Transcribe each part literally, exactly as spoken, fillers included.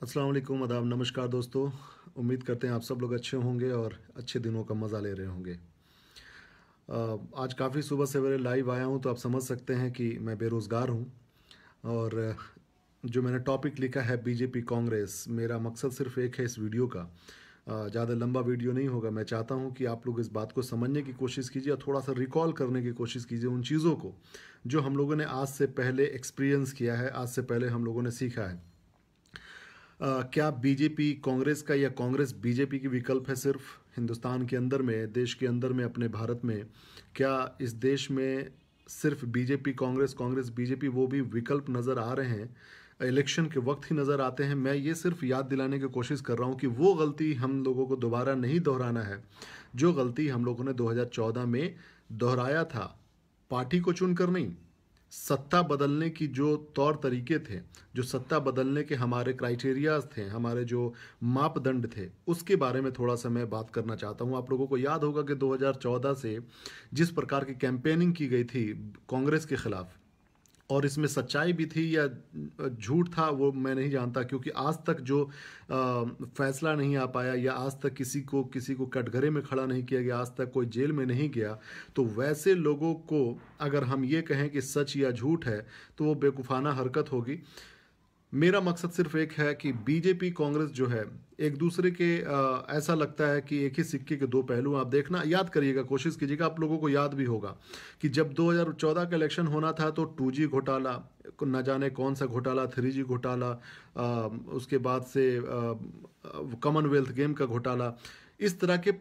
अस्सलाम वालेकुम, आदाब, नमस्कार दोस्तों। उम्मीद करते हैं आप सब लोग अच्छे होंगे और अच्छे दिनों का मज़ा ले रहे होंगे। अ, आज काफ़ी सुबह सवेरे लाइव आया हूं तो आप समझ सकते हैं कि मैं बेरोज़गार हूं। और जो मैंने टॉपिक लिखा है बीजेपी कांग्रेस, मेरा मकसद सिर्फ एक है इस वीडियो का। ज़्यादा लंबा वीडियो नहीं होगा। मैं चाहता हूं कि आप लोग इस बात को समझने की कोशिश कीजिए और थोड़ा सा रिकॉल करने की कोशिश कीजिए उन चीज़ों को जो हम लोगों ने आज से पहले एक्सपीरियंस किया है, आज से पहले हम लोगों ने सीखा है। अ, क्या बीजेपी कांग्रेस का या कांग्रेस बीजेपी की विकल्प है सिर्फ हिंदुस्तान के अंदर में, देश के अंदर में, अपने भारत में? क्या इस देश में सिर्फ बीजेपी कांग्रेस, कांग्रेस बीजेपी वो भी विकल्प नज़र आ रहे हैं? इलेक्शन के वक्त ही नज़र आते हैं? मैं ये सिर्फ याद दिलाने की कोशिश कर रहा हूँ कि वो गलती हम लोगों को दोबारा नहीं दोहराना है जो गलती हम लोगों ने दो हज़ार चौदह में दोहराया था। पार्टी को चुनकर नहीं, सत्ता बदलने की जो तौर तरीके थे, जो सत्ता बदलने के हमारे क्राइटेरियाज थे, हमारे जो मापदंड थे, उसके बारे में थोड़ा सा मैं बात करना चाहता हूं। आप लोगों को याद होगा कि दो हज़ार चौदह से जिस प्रकार की कैंपेनिंग की गई थी कांग्रेस के खिलाफ, और इसमें सच्चाई भी थी या झूठ था वो मैं नहीं जानता, क्योंकि आज तक जो आ, फैसला नहीं आ पाया या आज तक किसी को किसी को कटघरे में खड़ा नहीं किया गया, आज तक कोई जेल में नहीं गया, तो वैसे लोगों को अगर हम ये कहें कि सच या झूठ है तो वो बेवकूफ़ाना हरकत होगी। मेरा मकसद सिर्फ एक है कि बीजेपी कांग्रेस जो है एक दूसरे के आ, ऐसा लगता है कि एक ही सिक्के के दो पहलू। आप देखना, याद करिएगा, कोशिश कीजिएगा, आप लोगों को याद भी होगा कि जब दो हज़ार चौदह का इलेक्शन होना था तो टू जी घोटाला, न जाने कौन सा घोटाला, थ्री जी घोटाला, आ, उसके बाद से कॉमनवेल्थ गेम का घोटाला, इस तरह के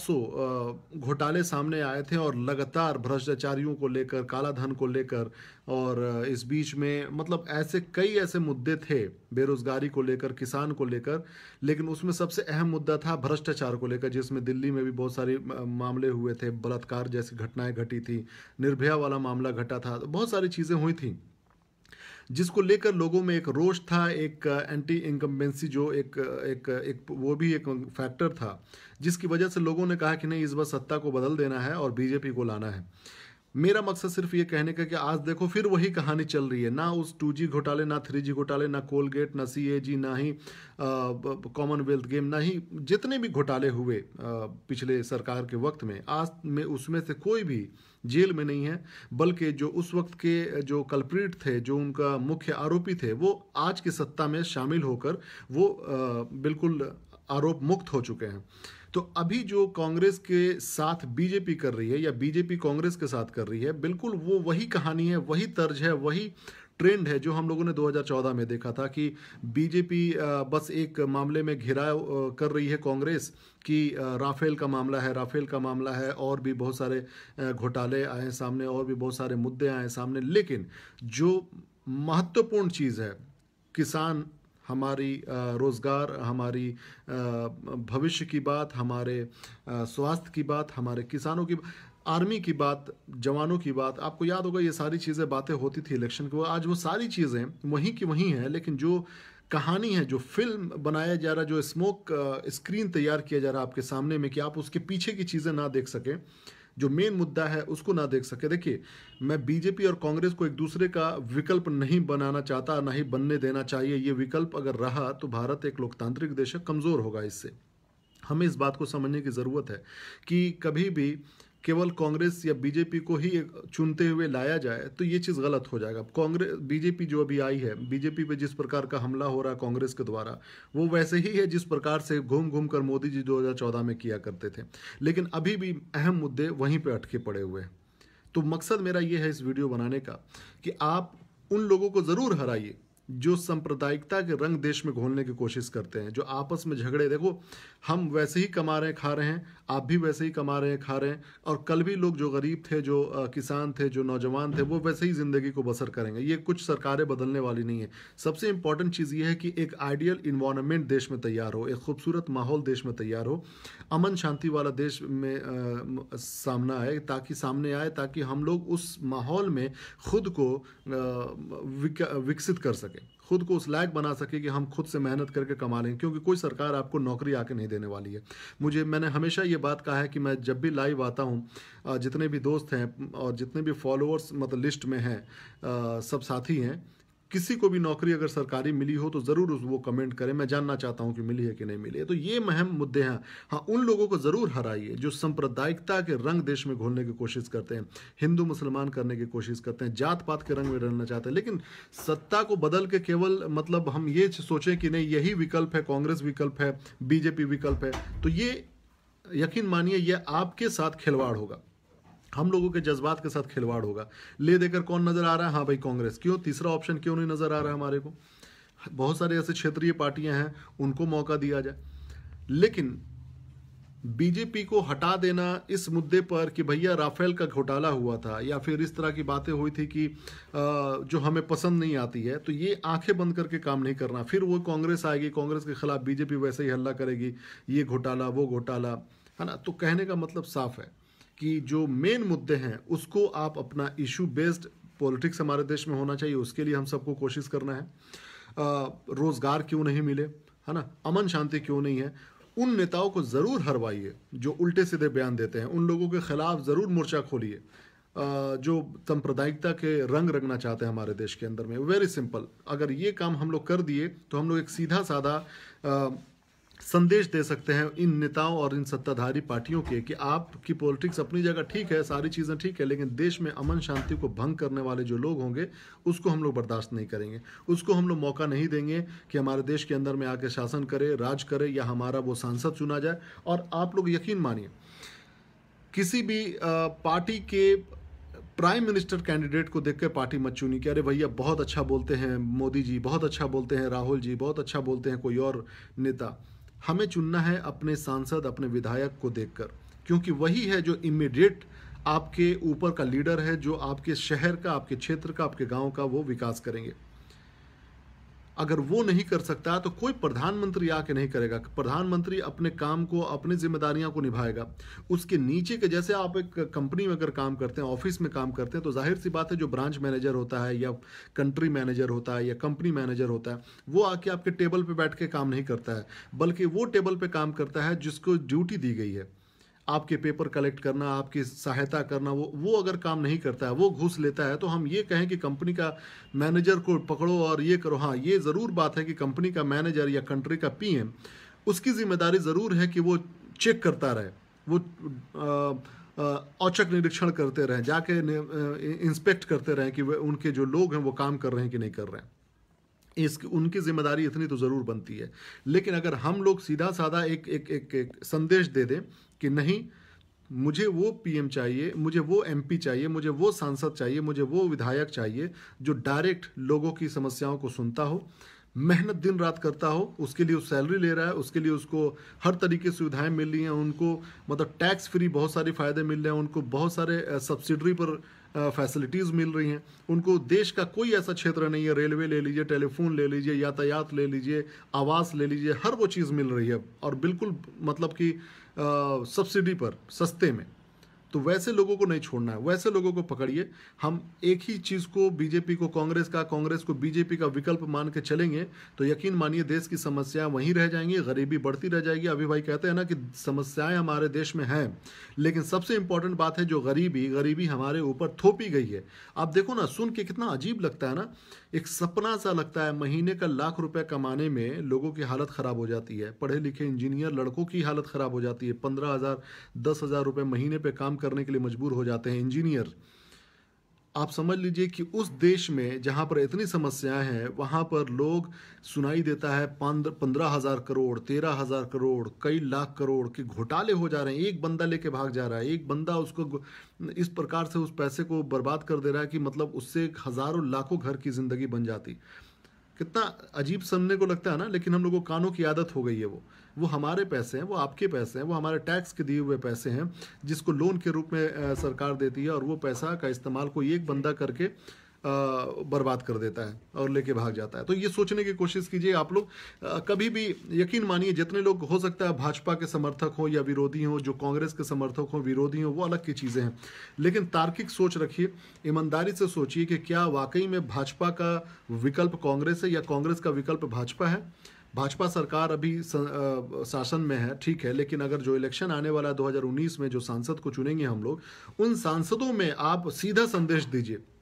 पचासों घोटाले सामने आए थे और लगातार भ्रष्टाचारियों को लेकर, काला धन को लेकर, और इस बीच में मतलब ऐसे कई ऐसे मुद्दे थे, बेरोजगारी को लेकर, किसान को लेकर, लेकिन उसमें सबसे अहम मुद्दा था भ्रष्टाचार को लेकर, जिसमें दिल्ली में भी बहुत सारे मामले हुए थे, बलात्कार जैसी घटनाएं घटी थी, निर्भया वाला मामला घटा था, बहुत सारी चीज़ें हुई थी जिसको लेकर लोगों में एक रोष था, एक एंटी इनकम्बेंसी जो एक एक एक वो भी एक फैक्टर था, जिसकी वजह से लोगों ने कहा कि नहीं, इस बार सत्ता को बदल देना है और बीजेपी को लाना है। मेरा मकसद सिर्फ ये कहने का कि आज देखो फिर वही कहानी चल रही है। ना उस टू जी घोटाले, ना थ्री जी घोटाले, ना कोलगेट, ना सी ए जी, ना ही कॉमनवेल्थ गेम, ना ही जितने भी घोटाले हुए आ, पिछले सरकार के वक्त में, आज में उसमें से कोई भी जेल में नहीं है, बल्कि जो उस वक्त के जो कल्प्रिट थे, जो उनका मुख्य आरोपी थे, वो आज की सत्ता में शामिल होकर वो आ, बिल्कुल आरोप मुक्त हो चुके हैं। तो अभी जो कांग्रेस के साथ बीजेपी कर रही है या बीजेपी कांग्रेस के साथ कर रही है, बिल्कुल वो वही कहानी है, वही तर्ज है, वही ट्रेंड है जो हम लोगों ने दो हज़ार चौदह में देखा था कि बीजेपी बस एक मामले में घिराव कर रही है कांग्रेस कि राफेल का मामला है, राफेल का मामला है, और भी बहुत सारे घोटाले आए सामने, और भी बहुत सारे मुद्दे आए सामने, लेकिन जो महत्वपूर्ण चीज़ है, किसान, हमारी रोज़गार, हमारी भविष्य की बात, हमारे स्वास्थ्य की बात, हमारे किसानों की, आर्मी की बात, जवानों की बात, आपको याद होगा ये सारी चीज़ें बातें होती थी इलेक्शन के। आज वो सारी चीज़ें वहीं की वहीं हैं, लेकिन जो कहानी है, जो फिल्म बनाया जा रहा, जो स्मोक स्क्रीन तैयार किया जा रहा आपके सामने में कि आप उसके पीछे की चीज़ें ना देख सकें, जो मेन मुद्दा है उसको ना देख सके। देखिए, मैं बीजेपी और कांग्रेस को एक दूसरे का विकल्प नहीं बनाना चाहता, ना ही बनने देना चाहिए। ये विकल्प अगर रहा तो भारत एक लोकतांत्रिक देश है, कमज़ोर होगा इससे। हमें इस बात को समझने की ज़रूरत है कि कभी भी केवल कांग्रेस या बीजेपी को ही चुनते हुए लाया जाए तो ये चीज़ गलत हो जाएगा। कांग्रेस बीजेपी जो अभी आई है, बीजेपी पे जिस प्रकार का हमला हो रहा है कांग्रेस के द्वारा, वो वैसे ही है जिस प्रकार से घूम घूम कर मोदी जी दो हज़ार चौदह में किया करते थे, लेकिन अभी भी अहम मुद्दे वहीं पे अटके पड़े हुए हैं। तो मकसद मेरा ये है इस वीडियो बनाने का कि आप उन लोगों को ज़रूर हराइए जो सांप्रदायिकता के रंग देश में घोलने की कोशिश करते हैं, जो आपस में झगड़े। देखो, हम वैसे ही कमा रहे हैं, खा रहे हैं, आप भी वैसे ही कमा रहे हैं, खा रहे हैं, और कल भी लोग जो गरीब थे, जो आ, किसान थे, जो नौजवान थे, वो वैसे ही ज़िंदगी को बसर करेंगे। ये कुछ सरकारें बदलने वाली नहीं है। सबसे इंपॉर्टेंट चीज़ ये है कि एक आइडियल इन्वायरमेंट देश में तैयार हो, एक खूबसूरत माहौल देश में तैयार हो, अमन शांति वाला देश में आ, सामना आए, ताकि सामने आए ताकि हम लोग उस माहौल में खुद को विक, विकसित कर सकें, खुद को उस लायक बना सके कि हम खुद से मेहनत करके कमा लेंगे, क्योंकि कोई सरकार आपको नौकरी आके नहीं देने वाली है। मुझे मैंने हमेशा ये बात कहा है कि मैं जब भी लाइव आता हूँ, जितने भी दोस्त हैं और जितने भी फॉलोअर्स मतलब लिस्ट में हैं, सब साथी हैं, किसी को भी नौकरी अगर सरकारी मिली हो तो ज़रूर उस वो कमेंट करें, मैं जानना चाहता हूं कि मिली है कि नहीं मिली है। तो ये महम मुद्दे हैं। हाँ, उन लोगों को ज़रूर हराइए जो सांप्रदायिकता के रंग देश में घोलने की कोशिश करते हैं, हिंदू मुसलमान करने की कोशिश करते हैं, जात पात के रंग में रहना चाहते हैं। लेकिन सत्ता को बदल के केवल मतलब हम ये सोचें कि नहीं यही विकल्प है, कांग्रेस विकल्प है, बीजेपी विकल्प है, तो ये यकीन मानिए ये आपके साथ खिलवाड़ होगा, हम लोगों के जज्बात के साथ खिलवाड़ होगा। ले देकर कौन नजर आ रहा है? हाँ भाई कांग्रेस। क्यों? तीसरा ऑप्शन क्यों नहीं नजर आ रहा है हमारे को? बहुत सारे ऐसे क्षेत्रीय पार्टियां हैं, उनको मौका दिया जाए। लेकिन बीजेपी को हटा देना इस मुद्दे पर कि भैया राफेल का घोटाला हुआ था या फिर इस तरह की बातें हुई थी कि जो हमें पसंद नहीं आती है, तो ये आंखें बंद करके काम नहीं करना। फिर वो कांग्रेस आएगी, कांग्रेस के खिलाफ बीजेपी वैसे ही हल्ला करेगी, ये घोटाला वो घोटाला, है ना। तो कहने का मतलब साफ है कि जो मेन मुद्दे हैं उसको आप अपना इशू बेस्ड पॉलिटिक्स हमारे देश में होना चाहिए, उसके लिए हम सबको कोशिश करना है। रोजगार क्यों नहीं मिले, है ना, अमन शांति क्यों नहीं है, उन नेताओं को ज़रूर हरवाइए जो उल्टे सीधे बयान देते हैं, उन लोगों के खिलाफ ज़रूर मोर्चा खोलिए जो सांप्रदायिकता के रंग रंगना चाहते हैं हमारे देश के अंदर में। वेरी सिंपल, अगर ये काम हम लोग कर दिए तो हम लोग एक सीधा साधा संदेश दे सकते हैं इन नेताओं और इन सत्ताधारी पार्टियों के कि आपकी पॉलिटिक्स अपनी जगह ठीक है, सारी चीज़ें ठीक है, लेकिन देश में अमन शांति को भंग करने वाले जो लोग होंगे उसको हम लोग बर्दाश्त नहीं करेंगे, उसको हम लोग मौका नहीं देंगे कि हमारे देश के अंदर में आके शासन करे, राज करे या हमारा वो सांसद चुना जाए। और आप लोग यकीन मानिए किसी भी पार्टी के प्राइम मिनिस्टर कैंडिडेट को देख के पार्टी मत चुनी कि अरे भैया बहुत अच्छा बोलते हैं मोदी जी, बहुत अच्छा बोलते हैं राहुल जी, बहुत अच्छा बोलते हैं कोई और नेता। हमें चुनना है अपने सांसद, अपने विधायक को देखकर, क्योंकि वही है जो इमीडिएट आपके ऊपर का लीडर है, जो आपके शहर का, आपके क्षेत्र का, आपके गांव का वो विकास करेंगे। अगर वो नहीं कर सकता तो कोई प्रधानमंत्री आके नहीं करेगा। प्रधानमंत्री अपने काम को, अपनी जिम्मेदारियां को निभाएगा। उसके नीचे के, जैसे आप एक कंपनी में अगर काम करते हैं, ऑफिस में काम करते हैं, तो जाहिर सी बात है जो ब्रांच मैनेजर होता है या कंट्री मैनेजर होता है या कंपनी मैनेजर होता है, वो आके आपके टेबल पर बैठ के काम नहीं करता है, बल्कि वो टेबल पर काम करता है जिसको ड्यूटी दी गई है, आपके पेपर कलेक्ट करना, आपकी सहायता करना। वो वो अगर काम नहीं करता है, वो घूस लेता है, तो हम ये कहें कि कंपनी का मैनेजर को पकड़ो और ये करो। हाँ, ये ज़रूर बात है कि कंपनी का मैनेजर या कंट्री का पीएम, उसकी जिम्मेदारी ज़रूर है कि वो चेक करता रहे, वो औचक निरीक्षण करते रहें, जाके इंस्पेक्ट करते रहें कि उनके जो लोग हैं वो काम कर रहे हैं कि नहीं कर रहे हैं। इस उनकी जिम्मेदारी इतनी तो ज़रूर बनती है। लेकिन अगर हम लोग सीधा साधा एक एक एक, एक संदेश दे दें कि नहीं, मुझे वो पीएम चाहिए, मुझे वो एमपी चाहिए, मुझे वो सांसद चाहिए, मुझे वो विधायक चाहिए जो डायरेक्ट लोगों की समस्याओं को सुनता हो, मेहनत दिन रात करता हो, उसके लिए उस सैलरी ले रहा है, उसके लिए उसको हर तरीके से सुविधाएं मिल रही हैं, उनको मतलब टैक्स फ्री बहुत सारे फ़ायदे मिल रहे हैं, उनको बहुत सारे सब्सिडरी पर फैसिलिटीज़ मिल रही हैं, उनको देश का कोई ऐसा क्षेत्र नहीं है, रेलवे ले लीजिए, टेलीफोन ले लीजिए, यातायात ले लीजिए, आवास ले लीजिए, हर वो चीज़ मिल रही है और बिल्कुल मतलब कि सब्सिडी पर, सस्ते में। तो वैसे लोगों को नहीं छोड़ना है, वैसे लोगों को पकड़िए। हम एक ही चीज़ को, बीजेपी को कांग्रेस का, कांग्रेस को बीजेपी का विकल्प मान के चलेंगे तो यकीन मानिए देश की समस्याएं वहीं रह जाएंगी, गरीबी बढ़ती रह जाएगी। अभी भाई कहते हैं ना कि समस्याएं हमारे देश में हैं, लेकिन सबसे इंपॉर्टेंट बात है जो गरीबी गरीबी हमारे ऊपर थोपी गई है। आप देखो ना, सुन के कितना अजीब लगता है ना, एक सपना सा लगता है। महीने का लाख रुपए कमाने में लोगों की हालत ख़राब हो जाती है, पढ़े लिखे इंजीनियर लड़कों की हालत ख़राब हो जाती है, पंद्रह हज़ार दस हज़ार रुपये महीने पे काम करने के लिए मजबूर हो जाते हैं इंजीनियर। आप समझ लीजिए कि उस देश में जहाँ पर इतनी समस्याएं हैं, वहाँ पर लोग सुनाई देता है पंद्रह हज़ार करोड़, तेरह हज़ार करोड़, कई लाख करोड़ के घोटाले हो जा रहे हैं। एक बंदा लेके भाग जा रहा है, एक बंदा उसको इस प्रकार से उस पैसे को बर्बाद कर दे रहा है कि मतलब उससे हज़ारों लाखों घर की ज़िंदगी बन जाती। कितना अजीब सुनने को लगता है ना, लेकिन हम लोगों को कानों की आदत हो गई है। वो वो हमारे पैसे हैं, वो आपके पैसे हैं, वो हमारे टैक्स के दिए हुए पैसे हैं जिसको लोन के रूप में सरकार देती है, और वो पैसा का इस्तेमाल कोई एक बंदा करके बर्बाद कर देता है और लेके भाग जाता है। तो ये सोचने की कोशिश कीजिए आप लोग कभी भी। यकीन मानिए जितने लोग हो सकता है भाजपा के समर्थक हो या विरोधी हो, जो कांग्रेस के समर्थक हो, विरोधी हो, वो अलग की चीज़ें हैं, लेकिन तार्किक सोच रखिए, ईमानदारी से सोचिए कि क्या वाकई में भाजपा का विकल्प कांग्रेस है या कांग्रेस का विकल्प भाजपा है। भाजपा सरकार अभी शासन में है, ठीक है, लेकिन अगर जो इलेक्शन आने वाला है दो हज़ार उन्नीस में, जो सांसद को चुनेंगे हम लोग, उन सांसदों में आप सीधा संदेश दीजिए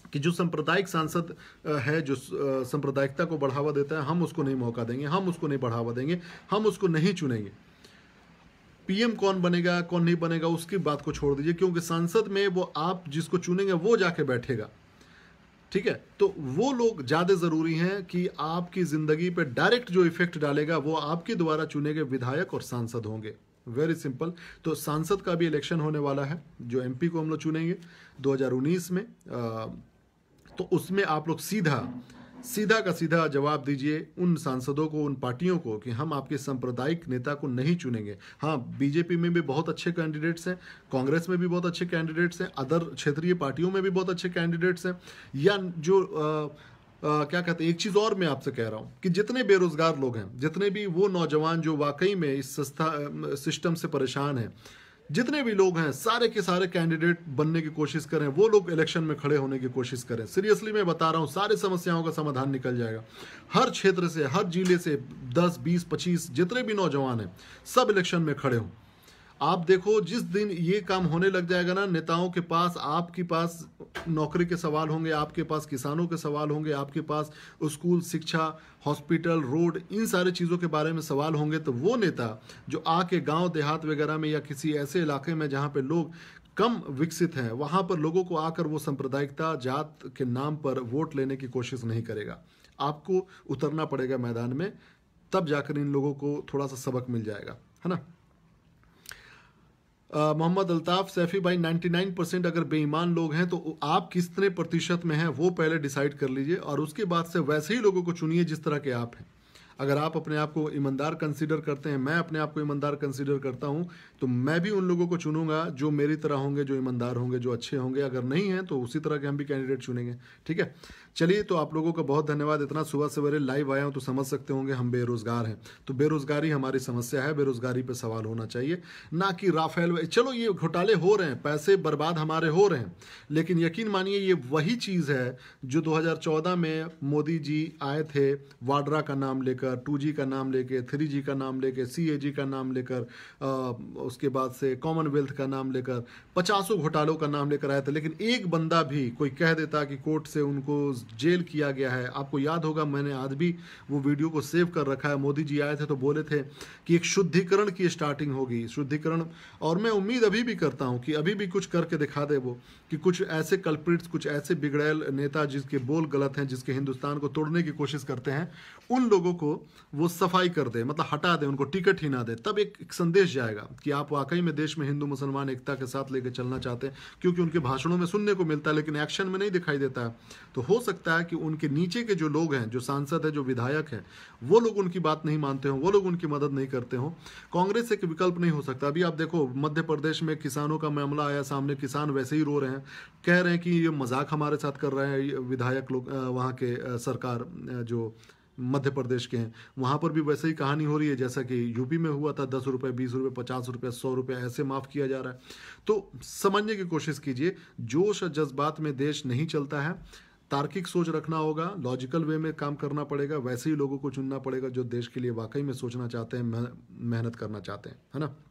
कि जो सांप्रदायिक सांसद अ, है, जो अ, सांप्रदायिकता को बढ़ावा देता है, हम उसको नहीं मौका देंगे, हम उसको नहीं बढ़ावा देंगे, हम उसको नहीं चुनेंगे। पीएम कौन बनेगा कौन नहीं बनेगा उसकी बात को छोड़ दीजिए, क्योंकि संसद में वो आप जिसको चुनेंगे वो जाके बैठेगा, ठीक है। तो वो लोग ज़्यादा ज़रूरी हैं कि आपकी ज़िंदगी पे डायरेक्ट जो इफेक्ट डालेगा वो आपके द्वारा चुने गए विधायक और सांसद होंगे। Very simple. तो सांसद का भी इलेक्शन होने वाला है, जो एमपी को हम लोग चुनेंगे दो हज़ार उन्नीस में। आ, तो उसमें आप लोग सीधा सीधा का सीधा जवाब दीजिए उन सांसदों को, उन पार्टियों को, कि हम आपके सांप्रदायिक नेता को नहीं चुनेंगे। हाँ, बीजेपी में भी बहुत अच्छे कैंडिडेट्स हैं, कांग्रेस में भी बहुत अच्छे कैंडिडेट्स हैं, अदर क्षेत्रीय पार्टियों में भी बहुत अच्छे कैंडिडेट्स हैं। या जो आ, आ, क्या कहते हैं, एक चीज़ और मैं आपसे कह रहा हूँ कि जितने बेरोजगार लोग हैं, जितने भी वो नौजवान जो वाकई में इस संस्था सिस्टम से परेशान हैं, जितने भी लोग हैं, सारे के सारे कैंडिडेट बनने की कोशिश करें, वो लोग इलेक्शन में खड़े होने की कोशिश करें। सीरियसली मैं बता रहा हूँ, सारे समस्याओं का समाधान निकल जाएगा। हर क्षेत्र से, हर जिले से दस, बीस, पच्चीस जितने भी नौजवान हैं, सब इलेक्शन में खड़े हों। आप देखो, जिस दिन ये काम होने लग जाएगा ना, नेताओं के पास, आपके पास नौकरी के सवाल होंगे, आपके पास किसानों के सवाल होंगे, आपके पास स्कूल, शिक्षा, हॉस्पिटल, रोड, इन सारे चीज़ों के बारे में सवाल होंगे, तो वो नेता जो आके गांव देहात वगैरह में या किसी ऐसे इलाके में जहां पे लोग कम विकसित हैं, वहां पर लोगों को आकर वो सांप्रदायिकता, जात के नाम पर वोट लेने की कोशिश नहीं करेगा। आपको उतरना पड़ेगा मैदान में, तब जाकर इन लोगों को थोड़ा सा सबक मिल जाएगा, है ना। अ, मोहम्मद अल्ताफ सैफी भाई, निन्यानवे परसेंट अगर बेईमान लोग हैं तो आप कितने प्रतिशत में हैं वो पहले डिसाइड कर लीजिए, और उसके बाद से वैसे ही लोगों को चुनिए जिस तरह के आप हैं। अगर आप अपने आप को ईमानदार कंसीडर करते हैं, मैं अपने आप को ईमानदार कंसीडर करता हूं, तो मैं भी उन लोगों को चुनूंगा जो मेरी तरह होंगे, जो ईमानदार होंगे, जो अच्छे होंगे। अगर नहीं है तो उसी तरह के हम भी कैंडिडेट चुनेंगे, ठीक है। चलिए, तो आप लोगों का बहुत धन्यवाद। इतना सुबह सवेरे लाइव आया हूं तो समझ सकते होंगे हम बेरोजगार हैं, तो बेरोजगारी हमारी समस्या है, बेरोजगारी पे सवाल होना चाहिए, ना कि राफेल। चलो, ये घोटाले हो रहे हैं, पैसे बर्बाद हमारे हो रहे हैं, लेकिन यकीन मानिए ये वही चीज़ है जो दो हज़ार चौदह में मोदी जी आए थे, वाड्रा का नाम लेकर, टू जी का नाम लेके, थ्री जी का नाम लेके, सी ए जी का नाम लेकर, उसके बाद से कॉमनवेल्थ का नाम लेकर, पचासों घोटालों का नाम लेकर आए थे। लेकिन एक बंदा भी कोई कह देता कि कोर्ट से उनको जेल किया गया है। आपको याद होगा, मैंने आज भी वो वीडियो को सेव कर रखा है। मोदी जी आए थे तो बोले थे कि एक शुद्धिकरण की स्टार्टिंग होगी, शुद्धिकरण। और मैं उम्मीद अभी भी करता हूं कि अभी भी कुछ करके दिखा दे वो, कि कुछ ऐसे कल्प्रिट्स, कुछ ऐसे बिगड़ैल नेता जिसके बोल गलत हैं, जिसके हिंदुस्तान को तोड़ने की कोशिश करते हैं, उन लोगों को वो सफाई कर दे, मतलब हटा दे, उनको टिकट ही ना दे। तब एक, एक संदेश जाएगा कि आप वाकई में देश में हिंदू मुसलमान एकता के साथ लेकर चलना चाहते हैं, क्योंकि उनके भाषणों में सुनने को मिलता है लेकिन एक्शन में नहीं दिखाई देता है। तो हो सकता है कि उनके नीचे के जो लोग हैं, जो सांसद है, जो विधायक हैं, वो लोग उनकी बात नहीं मानते हों, वो लोग उनकी मदद नहीं करते हों। कांग्रेस एक विकल्प नहीं हो सकता। अभी आप देखो, मध्य प्रदेश में किसानों का मामला आया सामने, किसान वैसे ही रो रहे हैं, कह रहे हैं कि ये मजाक हमारे साथ कर रहे हैं विधायक लोग, वहाँ के सरकार जो मध्य प्रदेश के हैं, वहाँ पर भी वैसे ही कहानी हो रही है जैसा कि यूपी में हुआ था। दस रुपये, बीस रुपये, पचास रुपये, सौ रुपये ऐसे माफ़ किया जा रहा है। तो समझने की कोशिश कीजिए, जोश और जज्बात में देश नहीं चलता है। तार्किक सोच रखना होगा, लॉजिकल वे में काम करना पड़ेगा, वैसे ही लोगों को चुनना पड़ेगा जो देश के लिए वाकई में सोचना चाहते हैं, मेहनत करना चाहते हैं, है ना।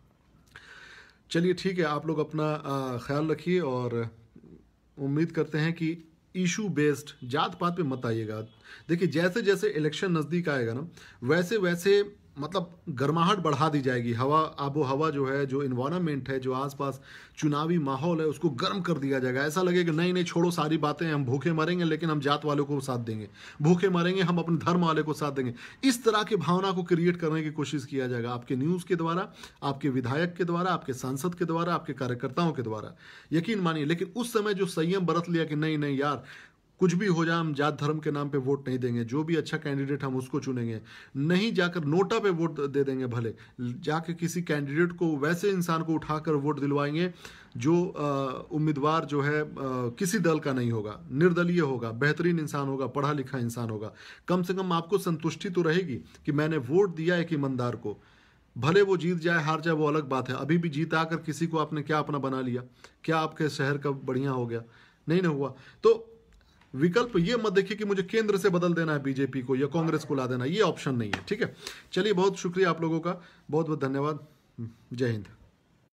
चलिए, ठीक है, आप लोग अपना ख्याल रखिए, और उम्मीद करते हैं कि इशू बेस्ड, जात पात पे मत आइएगा। देखिए, जैसे जैसे इलेक्शन नज़दीक आएगा ना, वैसे वैसे मतलब गर्माहट बढ़ा दी जाएगी। हवा, आबो हवा जो है, जो इन्वायरमेंट है, जो आसपास चुनावी माहौल है, उसको गर्म कर दिया जाएगा। ऐसा लगेगा नहीं नहीं छोड़ो सारी बातें, हम भूखे मरेंगे लेकिन हम जात वालों को साथ देंगे, भूखे मरेंगे हम अपने धर्म वाले को साथ देंगे। इस तरह की भावना को क्रिएट करने की कोशिश किया जाएगा, आपके न्यूज़ के द्वारा, आपके विधायक के द्वारा, आपके सांसद के द्वारा, आपके कार्यकर्ताओं के द्वारा। यकीन मानिए, लेकिन उस समय जो संयम बरत लिया कि नहीं नहीं यार, कुछ भी हो जाए, हम जात धर्म के नाम पे वोट नहीं देंगे, जो भी अच्छा कैंडिडेट हम उसको चुनेंगे, नहीं जाकर नोटा पे वोट दे देंगे, भले जाके किसी कैंडिडेट को, वैसे इंसान को उठाकर वोट दिलवाएंगे जो उम्मीदवार जो है आ, किसी दल का नहीं होगा, निर्दलीय होगा, बेहतरीन इंसान होगा, पढ़ा लिखा इंसान होगा। कम से कम आपको संतुष्टि तो रहेगी कि मैंने वोट दिया एक ईमानदार को। भले वो जीत जाए, हार जाए, वो अलग बात है। अभी भी जीत आकर किसी को आपने क्या अपना बना लिया? क्या आपके शहर का बढ़िया हो गया? नहीं ना हुआ। तो विकल्प ये मत देखिए कि मुझे केंद्र से बदल देना है बीजेपी को या कांग्रेस को ला देना, ये ऑप्शन नहीं है, ठीक है। चलिए, बहुत शुक्रिया आप लोगों का, बहुत बहुत धन्यवाद। जय हिंद।